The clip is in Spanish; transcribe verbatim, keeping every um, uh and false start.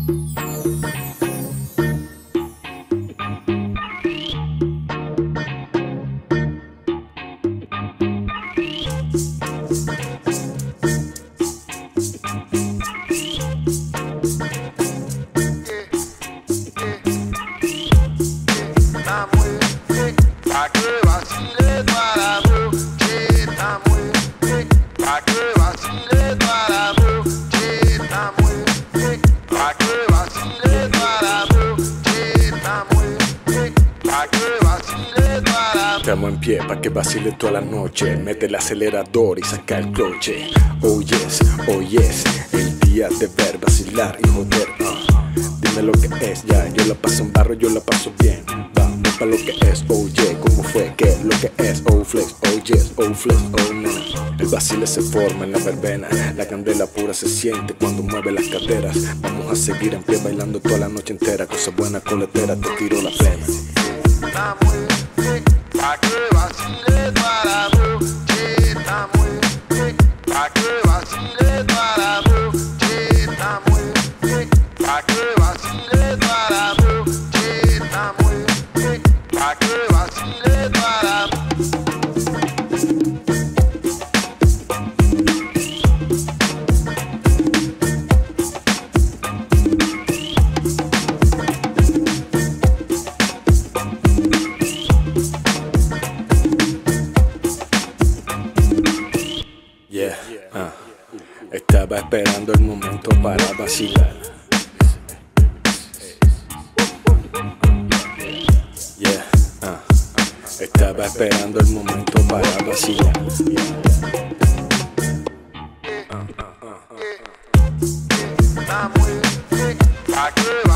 Estamos en pie pa' que vacile toda la noche. Mete el acelerador y saca el cloche. Oh yes, oh yes, el día de ver, vacilar y joder. uh. Dime lo que es, ya, yo la paso en barro, yo la paso bien. Vamos pa' lo que es, oh yeah, cómo fue, qué lo que es. Oh flex, oh yes, oh flex, oh no. El vacile se forma en la verbena, la candela pura se siente cuando mueve las caderas. Vamos a seguir en pie bailando toda la noche entera. Cosa buena coletera, te tiro la plena. Pa' que vacile toda la noche, está muy bien. Pa' que vacile toda la noche, está muy bien. Pa' que vacile toda la noche, está muy bien. Pa' que vacile toda la Yeah, uh. Estaba esperando el momento para vacilar. Yeah, uh. Estaba esperando el momento para vacilar. Está muy bien. Pa' que